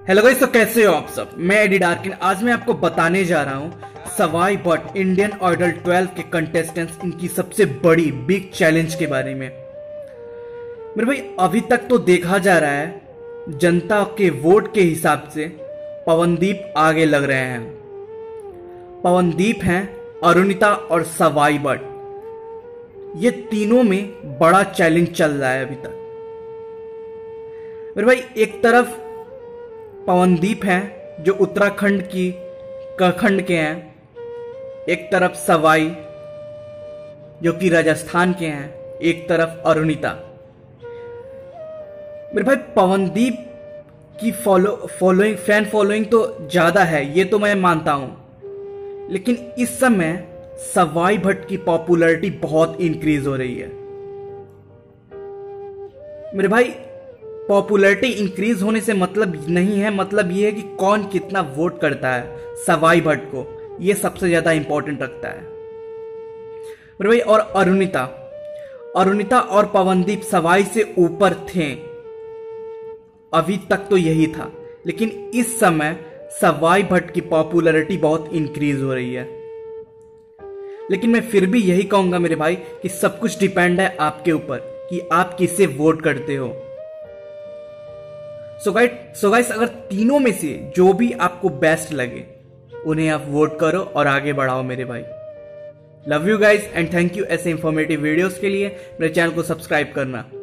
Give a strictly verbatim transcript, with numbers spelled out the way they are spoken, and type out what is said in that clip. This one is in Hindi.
हेलो गाइस, तो कैसे हो आप सब। मैं एडी डार्किन। आज मैं आपको बताने जा रहा हूँ Sawai Bhatt Indian Idol twelve के कंटेस्टेंट्स इनकी सबसे बड़ी बिग चैलेंज के बारे में। मेरे भाई, अभी तक तो देखा जा रहा है जनता के वोट के हिसाब से पवनदीप आगे लग रहे हैं। पवनदीप हैं, अरुणिता और सवाई भट्ट, ये तीनों में बड़ा चैलेंज चल रहा है अभी तक। मेरे भाई, एक तरफ पवनदीप हैं जो उत्तराखंड की खंड के हैं, एक तरफ सवाई जो कि राजस्थान के हैं, एक तरफ अरुणिता। मेरे भाई, पवनदीप की फॉलो फॉलोइंग फैन फॉलोइंग तो ज्यादा है, ये तो मैं मानता हूं, लेकिन इस समय सवाई भट्ट की पॉपुलैरिटी बहुत इंक्रीज हो रही है। मेरे भाई, पॉपुलैरिटी इंक्रीज होने से मतलब नहीं है, मतलब यह है कि कौन कितना वोट करता है सवाई भट्ट को, यह सबसे ज्यादा इंपॉर्टेंट रखता है मेरे भाई। और अरुणिता अरुणिता और पवनदीप सवाई से ऊपर थे, अभी तक तो यही था, लेकिन इस समय सवाई भट्ट की पॉपुलैरिटी बहुत इंक्रीज हो रही है। लेकिन मैं फिर भी यही कहूंगा मेरे भाई कि सब कुछ डिपेंड है आपके ऊपर कि आप किसे वोट करते हो। सो गाइस सो गाइस अगर तीनों में से जो भी आपको बेस्ट लगे उन्हें आप वोट करो और आगे बढ़ाओ मेरे भाई। Love you guys and thank you ऐसे इंफॉर्मेटिव वीडियोस के लिए मेरे चैनल को सब्सक्राइब करना।